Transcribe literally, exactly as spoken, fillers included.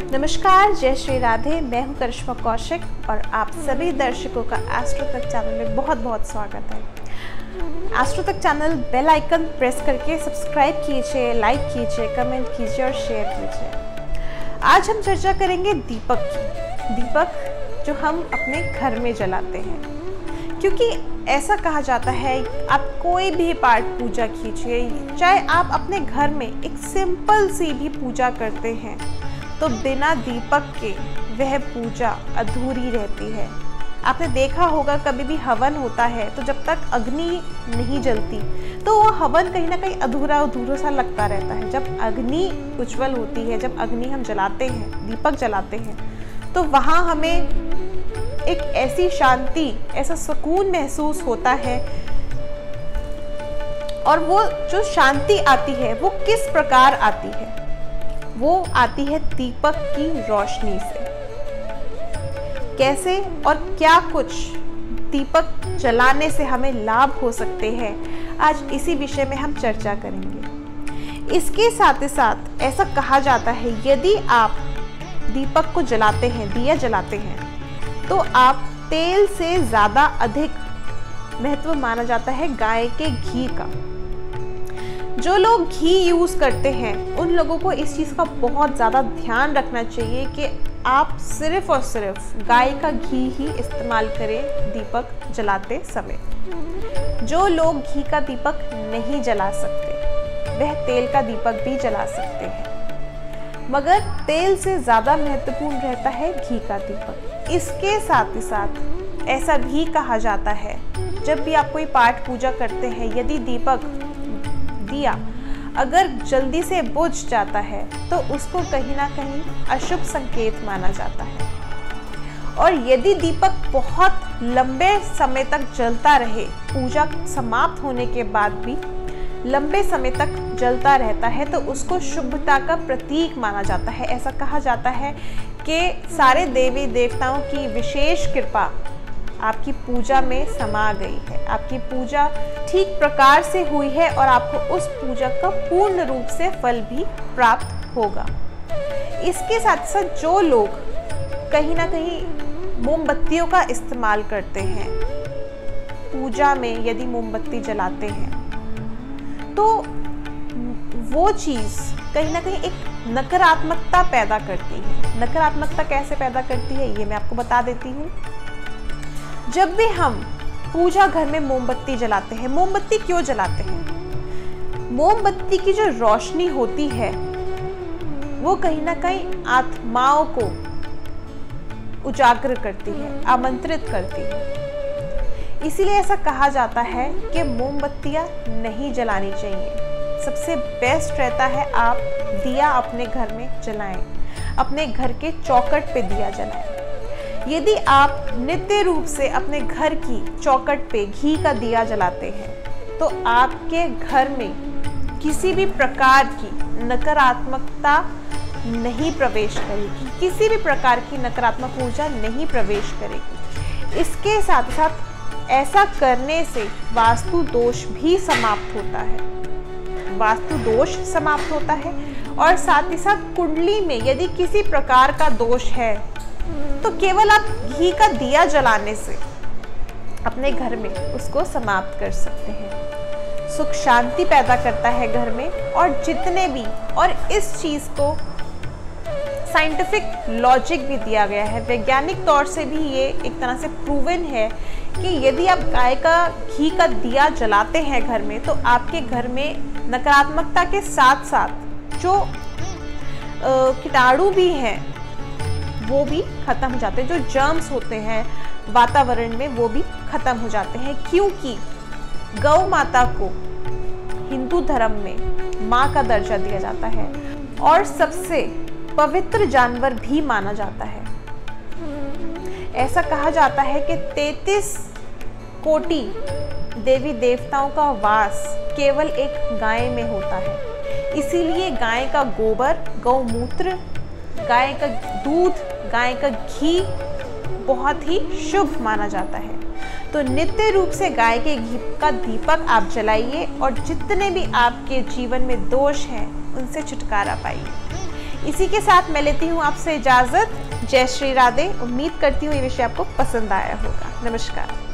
नमस्कार, जय श्री राधे। मैं हूं करिश्मा कौशिक और आप सभी दर्शकों का एस्ट्रो तक चैनल में बहुत बहुत स्वागत है। Astro Tak channel bell icon press करके सब्सक्राइब कीजिए, लाइक कीजिए, कमेंट कीजिए और शेयर कीजिए। आज हम चर्चा करेंगे दीपक की। दीपक जो हम अपने घर में जलाते हैं, क्योंकि ऐसा कहा जाता है आप कोई भी पाठ पूजा कीजिए, चाहे आप अपने घर में एक सिंपल सी भी पूजा करते हैं, तो बिना दीपक के वह पूजा अधूरी रहती है। आपने देखा होगा कभी भी हवन होता है तो जब तक अग्नि नहीं जलती तो वो हवन कहीं ना कहीं अधूरा अधूरा सा लगता रहता है। जब अग्नि उज्जवल होती है, जब अग्नि हम जलाते हैं, दीपक जलाते हैं, तो वहाँ हमें एक ऐसी शांति, ऐसा सुकून महसूस होता है। और वो जो शांति आती है वो किस प्रकार आती है? वो आती है दीपक की रोशनी से। कैसे और क्या कुछ दीपक जलाने से हमें लाभ हो सकते हैं, आज इसी विषय में हम चर्चा करेंगे। इसके साथ ही साथ ऐसा कहा जाता है यदि आप दीपक को जलाते हैं, दिया जलाते हैं, तो आप तेल से ज़्यादा अधिक महत्व माना जाता है गाय के घी का। जो लोग घी यूज़ करते हैं उन लोगों को इस चीज़ का बहुत ज़्यादा ध्यान रखना चाहिए कि आप सिर्फ और सिर्फ गाय का घी ही इस्तेमाल करें दीपक जलाते समय। जो लोग घी का दीपक नहीं जला सकते वह तेल का दीपक भी जला सकते हैं, मगर तेल से ज़्यादा महत्वपूर्ण रहता है घी का दीपक। इसके साथ ही साथ ऐसा भी कहा जाता है जब भी आप कोई पाठ पूजा करते हैं, यदि दीपक दिया अगर जल्दी से बुझ जाता है तो उसको कहीं ना कहीं अशुभ संकेत माना जाता है। और यदि दीपक बहुत लंबे समय तक जलता रहे, पूजा समाप्त होने के बाद भी लंबे समय तक जलता रहता है, तो उसको शुभता का प्रतीक माना जाता है। ऐसा कहा जाता है कि सारे देवी देवताओं की विशेष कृपा आपकी पूजा में समा गई है, आपकी पूजा ठीक प्रकार से हुई है और आपको उस पूजा का पूर्ण रूप से फल भी प्राप्त होगा। इसके साथ साथ जो लोग कहीं ना कहीं मोमबत्तियों का इस्तेमाल करते हैं, पूजा में यदि मोमबत्ती जलाते हैं, तो वो चीज़ कहीं ना कहीं एक नकारात्मकता पैदा करती है। नकारात्मकता कैसे पैदा करती है ये मैं आपको बता देती हूँ। जब भी हम पूजा घर में मोमबत्ती जलाते हैं, मोमबत्ती क्यों जलाते हैं? मोमबत्ती की जो रोशनी होती है वो कहीं ना कहीं आत्माओं को उजागर करती है, आमंत्रित करती है। इसीलिए ऐसा कहा जाता है कि मोमबत्तियां नहीं जलानी चाहिए। सबसे बेस्ट रहता है आप दिया अपने घर में जलाएं, अपने घर के चौखट पे दिया जलाएं। यदि आप नित्य रूप से अपने घर की चौखट पे घी का दिया जलाते हैं तो आपके घर में किसी भी प्रकार की नकारात्मकता नहीं प्रवेश करेगी, किसी भी प्रकार की नकारात्मक ऊर्जा नहीं प्रवेश करेगी। इसके साथ साथ ऐसा करने से वास्तु दोष भी समाप्त होता है, वास्तु दोष समाप्त होता है। और साथ ही साथ कुंडली में यदि किसी प्रकार का दोष है तो केवल आप घी का दिया जलाने से अपने घर में उसको समाप्त कर सकते हैं। सुख शांति पैदा करता है घर में। और जितने भी, और इस चीज़ को साइंटिफिक लॉजिक भी दिया गया है, वैज्ञानिक तौर से भी ये एक तरह से प्रूवन है कि यदि आप गाय का घी का दिया जलाते हैं घर में तो आपके घर में नकारात्मकता के साथ साथ जो कीटाणु भी हैं वो भी खत्म हो जाते हैं, जो जर्म्स होते हैं वातावरण में वो भी खत्म हो जाते हैं। क्योंकि गौ माता को हिंदू धर्म में माँ का दर्जा दिया जाता है और सबसे पवित्र जानवर भी माना जाता है। ऐसा कहा जाता है कि तैंतीस कोटि देवी देवताओं का वास केवल एक गाय में होता है। इसीलिए गाय का गोबर, गौमूत्र, गाय का दूध, गाय का घी बहुत ही शुभ माना जाता है। तो नित्य रूप से गाय के घी का दीपक आप जलाइए और जितने भी आपके जीवन में दोष हैं उनसे छुटकारा पाइए। इसी के साथ मैं लेती हूँ आपसे इजाज़त। जय श्री राधे। उम्मीद करती हूँ ये विषय आपको पसंद आया होगा। नमस्कार।